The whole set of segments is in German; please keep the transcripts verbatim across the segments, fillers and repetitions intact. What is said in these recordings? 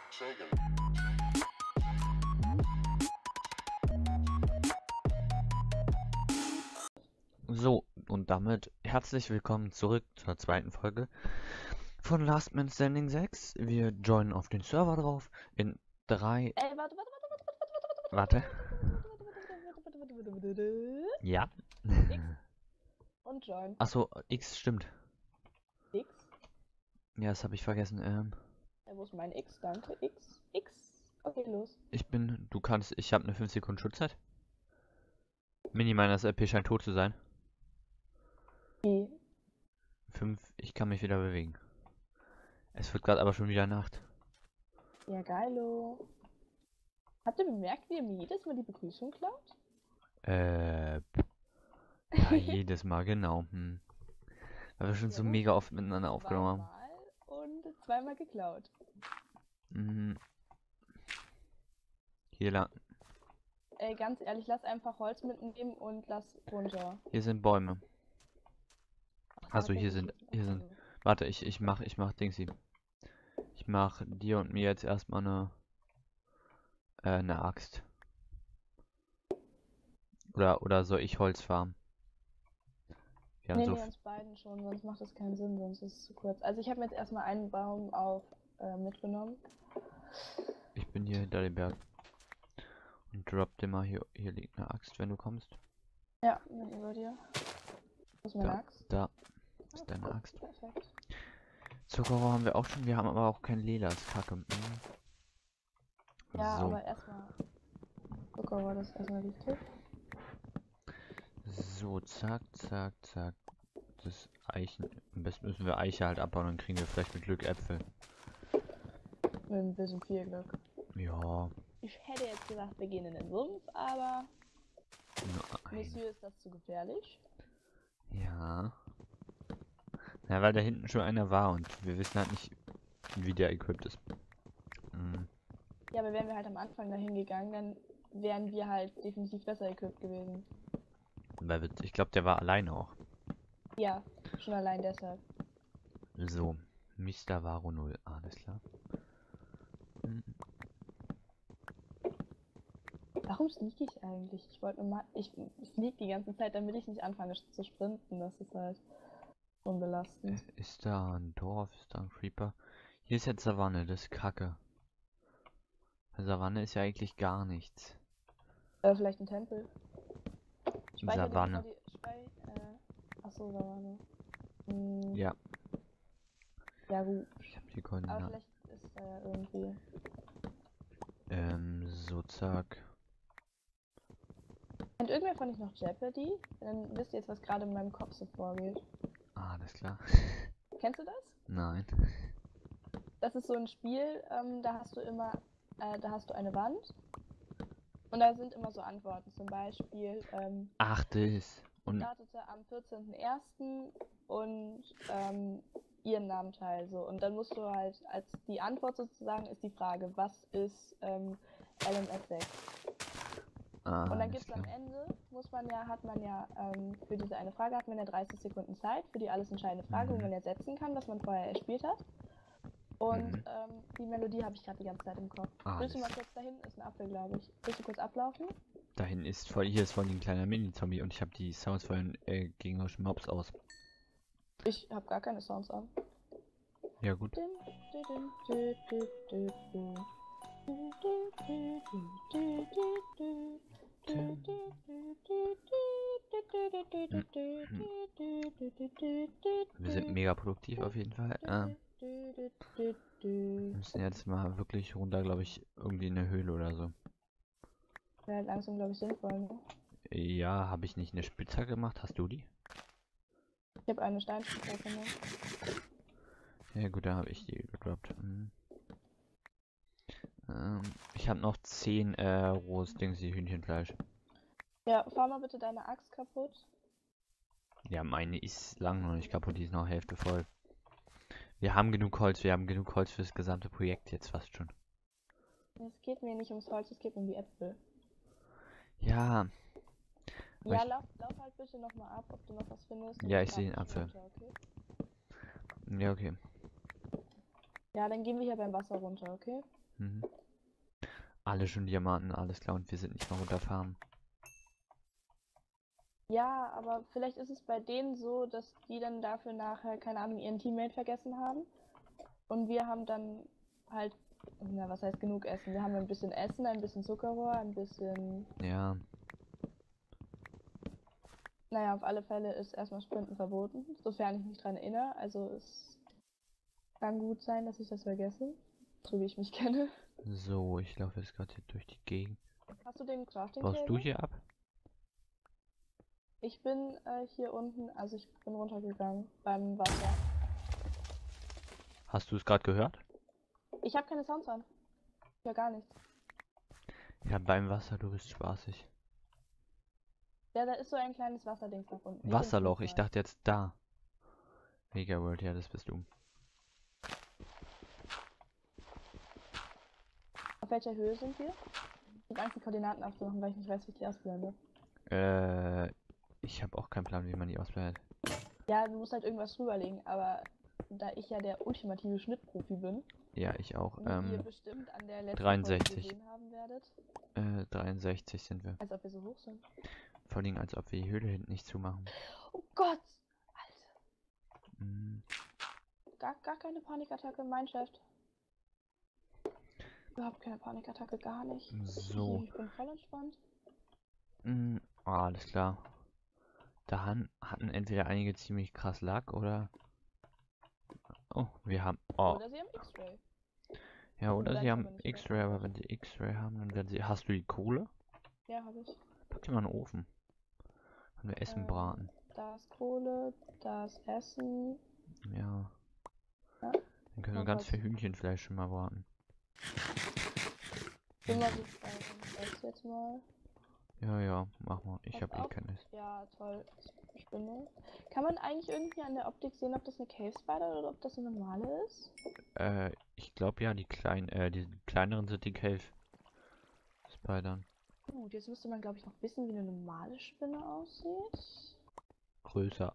So, und damit herzlich willkommen zurück zur zweiten Folge von Last Man Standing sechs. Wir joinen auf den Server drauf in drei... Ey, warte, warte, warte, warte, warte, Warte. warte, warte, warte, warte, warte. Ja. X und join. Achso, X stimmt. X? Ja, das habe ich vergessen. Ähm, Ja, wo ist mein X? Danke. X. X. Okay, los. ich bin... Du kannst... Ich habe eine fünf Sekunden Schutzzeit. Mini-Miners R P scheint tot zu sein. Okay. fünf... Ich kann mich wieder bewegen. Es wird gerade aber schon wieder Nacht. Ja, geilo. Habt ihr bemerkt, wie ihr mir jedes Mal die Begrüßung klaut? Äh... Ja, jedes Mal, genau. Hm. Weil wir schon Ja, so gut. mega oft miteinander aufgenommen haben. Zweimal und zweimal geklaut. Mhm. Hier lang. Ey, ganz ehrlich, lass einfach Holz mitnehmen und lass runter. Hier sind Bäume. Ach, Also hier tatsächlich sind, ist- hier sind. also, Warte, ich, ich mach, ich mach Dingsy. Ich mach dir und mir jetzt erstmal eine, äh, eine Axt. Oder, oder soll ich Holz farmen? Wir haben Nee, so, nee, f- uns beiden schon, sonst macht das keinen Sinn, sonst ist es zu kurz. Also ich habe mir jetzt erstmal einen Baum auf äh, mitgenommen. ich bin hier hinter dem Berg. Und drop dir mal hier, hier liegt eine Axt, wenn du kommst. Ja, bin über dir. Wo ist meine Da, Axt? da Ah, ist deine Axt. perfekt. Zuckerrohr haben wir auch schon, wir haben aber auch kein Leder, ist kacke. Mhm. Ja, So, aber erstmal. Zuckerrohr, das ist erstmal wichtig. so, zack, zack, zack. Das Eichen, am besten müssen wir Eiche halt abbauen, dann kriegen wir vielleicht mit Glück Äpfel. Mit ein bisschen viel Glück. Ja, Ich hätte jetzt gesagt, wir gehen in den Sumpf, aber nur ein. Monsieur, ist das zu gefährlich? Ja. Ja, weil da hinten schon einer war und wir wissen halt nicht, wie der equipped ist. Mhm. Ja, aber wären wir halt am Anfang dahin gegangen, dann wären wir halt definitiv besser equipped gewesen. Weil wir, ich glaube, der war alleine auch. Ja, schon allein deshalb. So, Mister Varo null, alles klar. Mhm. Warum sneak ich eigentlich? Ich wollte nur mal. Ich sneak die ganze Zeit, damit ich nicht anfange zu sprinten. Das ist halt schon belastend. Äh, Ist da ein Dorf? Ist da ein Creeper? Hier ist jetzt Savanne, das ist Kacke. Bei Savanne ist ja eigentlich gar nichts. Äh, vielleicht ein Tempel. Speicher dir Savanne. nochmal die. Spei äh, achso, Savanne. Hm, Ja, ja, gut. ich habe die Aber Koordinaten. vielleicht ist da ja irgendwie. Ähm, so zack. Kennt irgendwer von euch noch Jeopardy? Dann wisst ihr jetzt, was gerade in meinem Kopf so vorgeht. Ah, alles klar. Kennst du das? Nein. Das ist so ein Spiel, ähm, da hast du immer, äh, da hast du eine Wand. Und da sind immer so Antworten. Zum Beispiel, ähm, Ach, das. Und startete am vierzehnten ersten und ähm, ihren Namen teil so. Und dann musst du halt, als die Antwort sozusagen ist die Frage, was ist ähm, L M S sechs? ah, Und dann alles gibt es am klar. Ende, muss man ja, hat man ja, ähm, für diese eine Frage hat man ja dreißig Sekunden Zeit, für die alles entscheidende Frage, wo Mhm. man ja setzen kann, was man vorher erspielt hat. Und Mhm. ähm, die Melodie habe ich gerade die ganze Zeit im Kopf. Ah, Willst du mal alles. kurz dahin? Ist ein Apfel, glaube ich. Willst du kurz ablaufen? Da hinten ist voll, hier ist voll ein kleiner Mini-Zombie und ich habe die Sounds von äh, gegnerischen Mobs aus. Ich habe gar keine Sounds an. Ja gut. Dim, dim, dim, dim, dim, dim, dim. Dim, dim, dim, dim, dim, dim, dim. Wir sind mega produktiv auf jeden Fall. Ähm, wir müssen jetzt mal wirklich runter, glaube ich, irgendwie in eine Höhle oder so. Wäre halt langsam, glaube ich, sinnvoll, ne? Ja, habe ich nicht eine Spitzhacke gemacht? Hast du die? Ich habe eine Steinspitzhacke, ne? Ja gut, da habe ich die gedroppt. Mhm. Ähm, ich habe noch zehn äh, rohes Dingsy Hühnchenfleisch. Ja, fahr mal bitte deine Axt kaputt. Ja, meine ist lang noch nicht kaputt, die ist noch Hälfte voll. Wir haben genug Holz, wir haben genug Holz für das gesamte Projekt jetzt fast schon. Es geht mir nicht ums Holz, es geht um die Äpfel. Ja, aber Ja, ich, lauf, lauf halt bitte nochmal ab, ob du noch was findest. und ja, ich fahr sehe den bitte Apfel. runter, okay? Ja, okay. Ja, dann gehen wir hier beim Wasser runter, okay? Mhm. Alle schon Diamanten, alles klar, und wir sind nicht mal runterfahren. Ja, aber vielleicht ist es bei denen so, dass die dann dafür nachher, keine Ahnung, ihren Teammate vergessen haben. Und wir haben dann halt, na, was heißt genug Essen? Wir haben ein bisschen Essen, ein bisschen Zuckerrohr, ein bisschen. Ja, Naja, auf alle Fälle ist erstmal Sprinten verboten, sofern ich mich dran erinnere. Also es kann gut sein, dass ich das vergesse, so wie ich mich kenne. so, ich laufe jetzt gerade hier durch die Gegend. Hast du den Crafting Baust du Table? hier ab? Ich bin äh, hier unten, also ich bin runtergegangen beim Wasser. Hast du es gerade gehört? Ich habe keine Sounds an. Ich höre gar nichts. Ja, beim Wasser, du bist spaßig. Ja, da ist so ein kleines Wasserdings nach unten. Ich Wasserloch, bin's ich mal. dachte jetzt da. Mega World, ja, das bist du. Auf welcher Höhe sind wir? Ich habe Angst, die Koordinaten abzumachen, weil ich nicht weiß, wie ich die ausblende. Äh, ich habe auch keinen Plan, wie man die ausblendet. Ja, du musst halt irgendwas drüberlegen, aber da ich ja der ultimative Schnittprofi bin, Ja, ich auch. wie ihr Ähm, bestimmt an der letzten dreiundsechzig. Folge gesehen haben werdet. Äh, dreiundsechzig sind wir. Als ob wir so hoch sind. Vor allem, als ob wir die Höhle hinten nicht zumachen. Oh Gott! Alter. Mm, Gar, gar keine Panikattacke, mein Chef. Überhaupt keine Panikattacke, gar nicht. so. Ich bin voll entspannt. Mm, ah, alles klar. Da han hatten entweder einige ziemlich krass Lack oder... Oh, wir haben... Oh, Oder sie haben X-Ray. ja, Oh, oder deins sie haben haben wir nicht X-Ray, aber wenn geöffnet. sie X-Ray haben, dann werden sie... Hast du die Kohle? Ja, habe ich. Pack die mal in den Ofen. Können wir Essen Ähm, braten. Da ist Kohle, da ist Essen. Ja. Ja. Dann können wir Mal ganz kurz. viel Hühnchenfleisch schon mal braten. Bin mal so frei und esse jetzt mal. Ja, ja, mach mal. Ich Pass habe eh auf. keines. Ja, toll. Spinne. Kann man eigentlich irgendwie an der Optik sehen, ob das eine Cave Spider oder ob das eine normale ist? Äh, ich glaube ja, die kleinen, äh, die kleineren sind die Cave Spidern. Gut, jetzt müsste man, glaube ich, noch wissen, wie eine normale Spinne aussieht. Größer.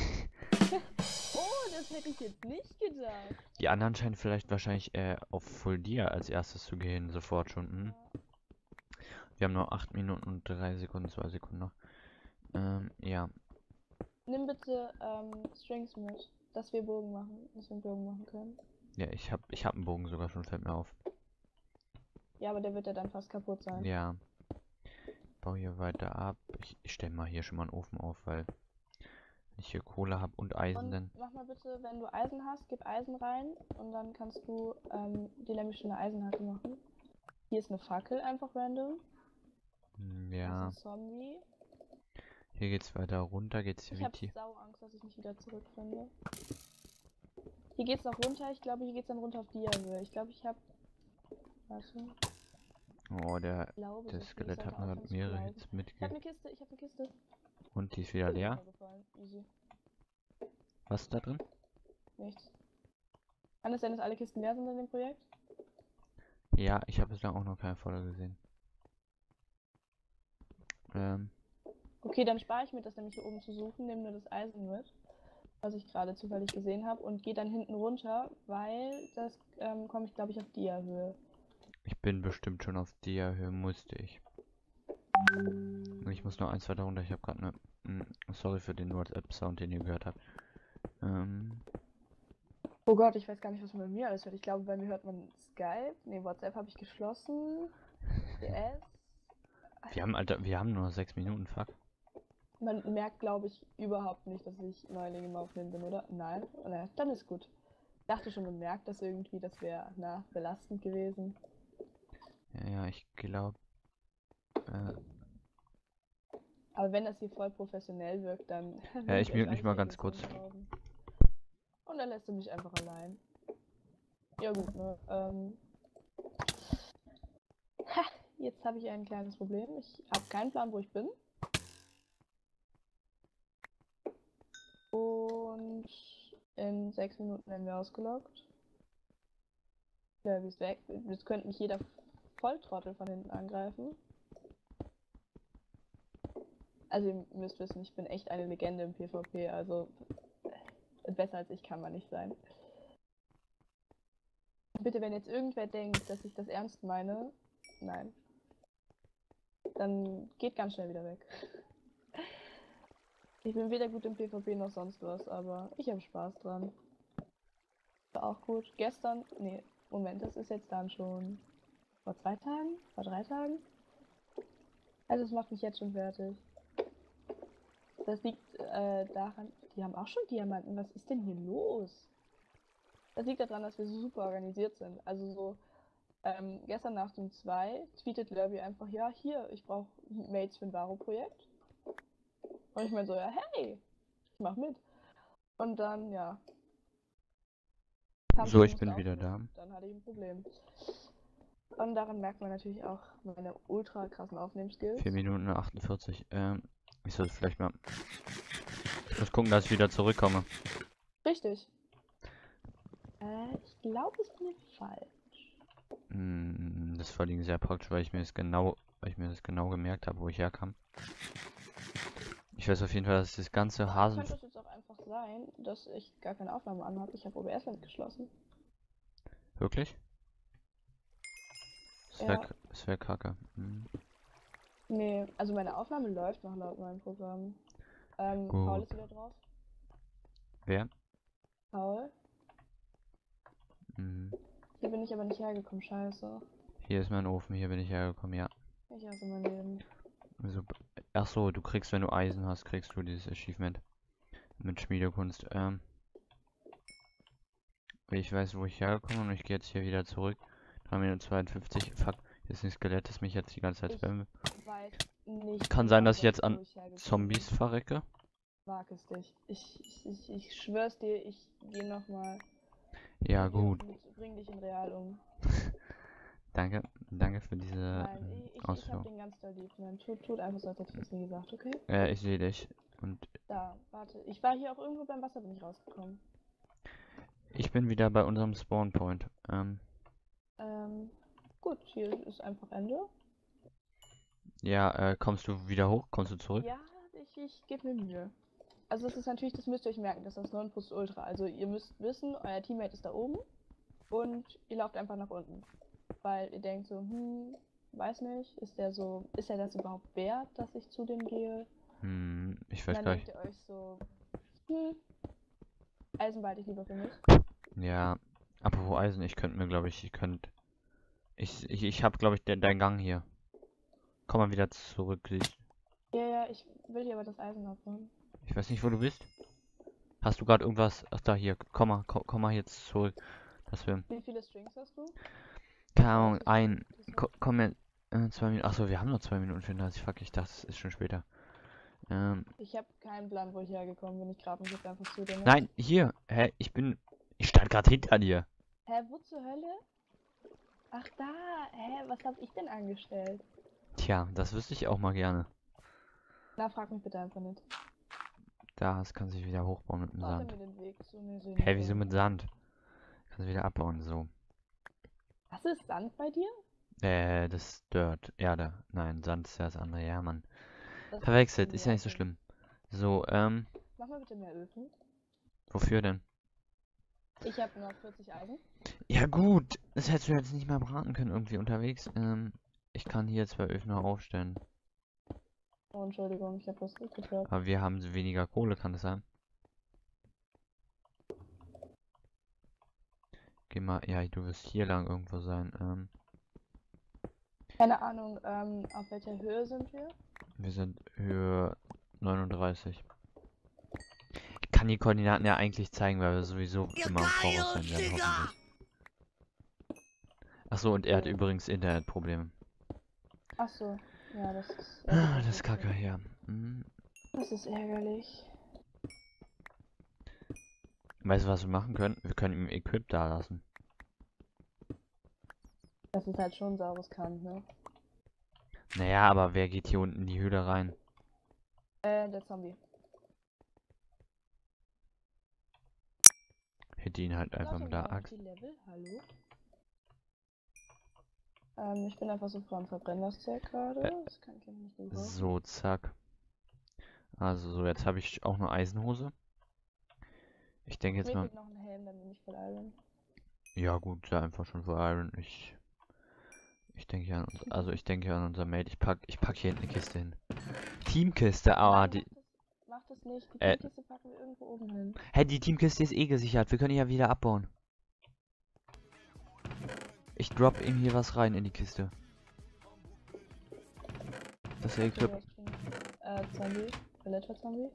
Oh, das hätte ich jetzt nicht gedacht. Die anderen scheinen vielleicht wahrscheinlich äh, auf Full Dia als erstes zu gehen, sofort schon. Hm? Ja. Wir haben nur acht Minuten und drei Sekunden, zwei Sekunden noch. Ähm, ja. Nimm bitte ähm, Strings mit, dass wir Bogen machen, dass wir einen Bogen machen können. Ja, ich hab, ich hab einen Bogen sogar schon, fällt mir auf. Ja, aber der wird ja dann fast kaputt sein. Ja. Bau hier weiter ab. Ich, ich stelle mal hier schon mal einen Ofen auf, weil wenn ich hier Kohle habe und Eisen, Und dann... mach mal bitte, wenn du Eisen hast, gib Eisen rein und dann kannst du ähm, dir nämlich schon eine Eisenhacke machen. Hier ist eine Fackel, einfach random. Hm, Das ja. ist ein Zombie. Hier geht's weiter runter, geht's hier Ich habe tief. sau Angst, dass ich nicht wieder zurückfinde. Hier geht's noch runter, ich glaube, hier geht's dann runter auf die Höhe. Ich glaube, ich habe... Warte, Oh, der, ich glaube, der so viel Skelett hat sollte mir aufhören gerade zu mehrere glauben. Hits Ich habe mitgegeben. eine Kiste, ich habe eine Kiste. Und die ist wieder Bin leer. runtergefallen. Easy. Was ist da drin? Nichts. Kann es sein, dass alle Kisten leer sind in dem Projekt? Ja, ich habe bislang auch noch keine volle gesehen. Ähm, Okay, dann spare ich mir das nämlich hier oben zu suchen, nehme nur das Eisen mit, was ich gerade zufällig gesehen habe, und gehe dann hinten runter, weil das ähm, komme ich, glaube ich, auf Dia-Höhe. ich bin bestimmt schon auf der Höhe, musste ich. Und ich muss noch eins weiter runter. Ich habe gerade eine... Sorry für den WhatsApp-Sound, den ihr gehört habt. Ähm, Oh Gott, ich weiß gar nicht, was man bei mir alles hört. Ich glaube, bei mir hört man Skype. Ne, WhatsApp habe ich geschlossen. D S. wir haben, Alter, wir haben nur noch sechs Minuten, fuck. Man merkt, glaube ich, überhaupt nicht, dass ich Neuling im Aufnehmen bin, oder? Nein? Na, dann ist gut. Ich dachte schon, man merkt das irgendwie, das wäre, na, belastend gewesen. Ja, ja, ich glaube... Äh, Aber wenn das hier voll professionell wirkt, dann ja, will ich euch mute auch mich nicht mal den ganz Dienst kurz. rauben. Und dann lässt du mich einfach allein. Ja gut, ne? Ähm. Ha, jetzt habe ich ein kleines Problem. Ich habe keinen Plan, wo ich bin. Und in sechs Minuten werden wir ausgeloggt. Ja, wie ist weg? Jetzt könnte mich jeder Volltrottel von hinten angreifen. Also ihr müsst wissen, ich bin echt eine Legende im PvP, also besser als ich kann man nicht sein. Bitte, wenn jetzt irgendwer denkt, dass ich das ernst meine, nein. Dann geht ganz schnell wieder weg. Ich bin weder gut im PvP noch sonst was, aber ich habe Spaß dran. War auch gut. Gestern, nee, Moment, das ist jetzt dann schon vor zwei Tagen, vor drei Tagen. Also es macht mich jetzt schon fertig. Das liegt äh, daran, die haben auch schon Diamanten. Was ist denn hier los? Das liegt daran, dass wir so super organisiert sind. Also so, ähm, gestern Nacht um zwei tweetet Lurby einfach, ja, hier, ich brauche Mates für ein Varo-Projekt. Und ich meine so, ja, hey, ich mach mit. Und dann, ja. kam So, die, ich musste bin wieder aufnehmen, da. Dann hatte ich ein Problem. Und daran merkt man natürlich auch meine ultra krassen Aufnehmskills. vier Minuten achtundvierzig. Ähm, ich sollte vielleicht mal... Ich muss gucken, dass ich wieder zurückkomme. Richtig. Äh, ich glaube, ich bin falsch. Hm, das war allerdings sehr praktisch, weil ich mir das genau, weil ich mir das genau gemerkt habe, wo ich herkam. Ich weiß auf jeden Fall, dass das ganze Hasen... Könnte es jetzt auch einfach sein, dass ich gar keine Aufnahme anhabe. Ich habe O B S geschlossen. Wirklich? Das wäre Ja. das wär kacke. Hm. Nee, also meine Aufnahme läuft noch laut meinem Programm. Ähm, Gut. Paul ist wieder drauf. Wer? Paul? Hm. Hier bin ich aber nicht hergekommen, scheiße. Hier ist mein Ofen, hier bin ich hergekommen, ja. Ich hasse mein Leben. Super. Ach so, du kriegst, wenn du Eisen hast, kriegst du dieses Achievement mit Schmiedekunst. Ähm, ich weiß, wo ich hergekommen bin und ich gehe jetzt hier wieder zurück. drei Minuten zweiundfünfzig. Fuck, hier ist ein Skelett, das mich jetzt die ganze Zeit Ich spammt. weiß nicht. Kann sein, genau, dass ich jetzt wo an ich hergekommen Zombies bin. verrecke. Wag es dich. Ich, ich, ich, ich schwör's dir, ich geh nochmal. Ja, gut. Bring dich in Real um. Danke, danke für diese Nein, ähm, ich, ich, ich hab Ausführung. den ganz doll lieb. Nein, tut, tut einfach so, als hätte ich das nie gesagt, okay? Äh, ich sehe dich. Und Da, warte. Ich war hier auch irgendwo beim Wasser, bin ich rausgekommen. ich bin wieder bei unserem Spawnpoint. Ähm, Ähm, gut, hier ist einfach Ende. ja, äh, kommst du wieder hoch? Kommst du zurück? Ja, ich, ich gebe mir Mühe. Also es ist natürlich, das müsst ihr euch merken, das ist das Nonplusultra. Also ihr müsst wissen, euer Teammate ist da oben und ihr lauft einfach nach unten. Weil ihr denkt so, hm, weiß nicht, ist der so, ist er das überhaupt wert, dass ich zu dem gehe? Hm, ich Und weiß dann gar denkt nicht. ihr euch so, hm, Eisen behalte ich lieber für mich. Ja, apropos Eisen, ich könnte mir, glaube ich, ich könnte. Ich, ich, ich habe, glaube ich, de deinen Gang hier. Komm mal wieder zurück. Ich, Ja, ja, ich will hier aber das Eisen abholen. ich weiß nicht, wo du bist. Hast du gerade irgendwas? Ach, da hier. Komm mal, komm, komm mal jetzt zurück. Dass wir. Wie viele Strings hast du? Keine Oder Ahnung, hast du ein. schon- Ko komm jetzt. Äh, zwei Minuten. Achso, wir haben noch zwei Minuten vierunddreißig. Fuck, ich dachte, es ist schon später. Ähm. Ich habe keinen Plan, wo ich hergekommen bin. Ich grab mich jetzt einfach zu dir. Ne? Nein, hier. Hä? Ich bin. Ich stand gerade hinter dir. Hä, wo zur Hölle? Ach da, hä, was hab ich denn angestellt? Tja, das wüsste ich auch mal gerne. Na, frag mich bitte einfach nicht. Das kann sich wieder hochbauen mit dem Warte Sand. mir den Weg zu mir so. Hä, wieso mit Sand? Kannst wieder abbauen, so. Was ist Sand bei dir? Äh, das ist Dirt. Erde. Nein, Sand ist ja das andere. Ja, Mann. Das Verwechselt, ist ja ja nicht so okay. schlimm. So, ähm, Mach mal bitte mehr Öfen. wofür denn? Ich habe noch vierzig Eisen. Ja gut, das hättest du jetzt nicht mal braten können irgendwie unterwegs. Ähm, ich kann hier zwei Öfen noch aufstellen. Oh, Entschuldigung, ich habe das nicht gehört. Aber wir haben weniger Kohle, kann das sein? Geh mal, ja, du wirst hier lang irgendwo sein. Ähm, Keine Ahnung, ähm, auf welcher Höhe sind wir? wir sind Höhe neununddreißig. Ich kann die Koordinaten ja eigentlich zeigen, weil wir sowieso immer im Voraus sein werden, hoffentlich. Achso, und er hat Ja. übrigens Internetprobleme. Ach so, ja, das ist. Ah, das ist kacke, ja. Hm. Das ist ärgerlich. Weißt du, was wir machen können? Wir können ihm Equip da lassen. Das ist halt schon saures Kant, ne? Naja, aber wer geht hier unten in die Höhle rein? Äh, der Zombie. Hätte ihn halt einfach Warte, mit der wo hab ich Axt. die Level? Hallo? Ähm, ich bin einfach so vor dem Verbrennerstack gerade. Äh, Das kann ich ja nicht gebrauchen. So, zack. Also so, jetzt habe ich auch eine Eisenhose. Ich denke jetzt Mir mal. fehlt noch ein Helm, dann bin ich voll albern. Ja gut, sei einfach schon für Iron. Ich ich denke an uns, also ich denke an unser Mate. Ich pack ich pack hier hinten eine Kiste hin. Teamkiste, aber Nein, die mach das, mach das nicht. Die äh Teamkiste packen wir irgendwo oben hin. hä, die Teamkiste ist eh gesichert. Wir können die ja wieder abbauen. Ich drop ihm hier was rein in die Kiste. Das ist Okay, Equip. du hast schon. Äh, Zombie. Skeletor-Zombie.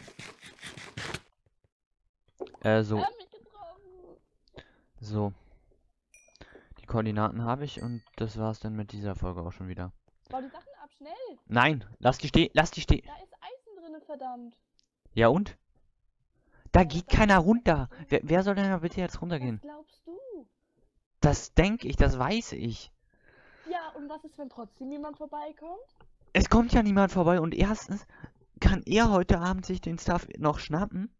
Äh, so, Er hat mich getroffen! so. Die Koordinaten habe ich und das war's dann mit dieser Folge auch schon wieder. Bau die Sachen ab, schnell! Nein, lass die stehen, lass die stehen. Da ist Eisen drinne, verdammt! Ja und? Da Ja, geht das keiner darf nicht runter. stehen. Wer, wer soll denn da bitte jetzt Was runtergehen? glaubst du? Das denke ich, das weiß ich. Ja, und was ist, wenn trotzdem jemand vorbeikommt? Es kommt ja niemand vorbei und erstens kann er heute Abend sich den Stuff noch schnappen.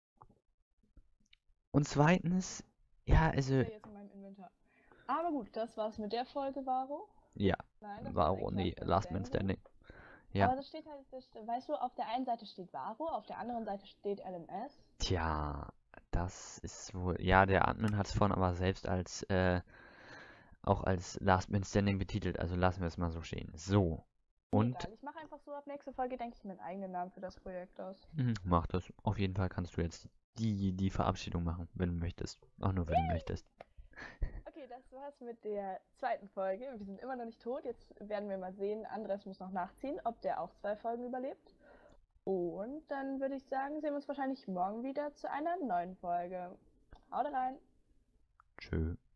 Und zweitens, ja, also, Der jetzt in meinem Inventar. Aber gut, das war's mit der Folge, Varo. ja, Nein, das Varo, war nee, eigentlich Last Man Standing. Ja, Aber das steht halt, das, weißt du, auf der einen Seite steht Varo, auf der anderen Seite steht L M S. tja, das ist wohl, ja, der Admin hat es vorhin aber selbst als, äh, auch als Last Man Standing betitelt, also lassen wir es mal so stehen. So, und, Egal, ich mache einfach so, ab nächste Folge denke ich mir einen eigenen Namen für das Projekt aus. mhm, mach das. Auf jeden Fall kannst du jetzt die, die Verabschiedung machen, wenn du möchtest. Auch nur, wenn du möchtest. Okay, das war's mit der zweiten Folge. Wir sind immer noch nicht tot. Jetzt werden wir mal sehen. Andres muss noch nachziehen, ob der auch zwei Folgen überlebt. Und dann würde ich sagen, sehen wir uns wahrscheinlich morgen wieder zu einer neuen Folge. Haut rein! Tschö.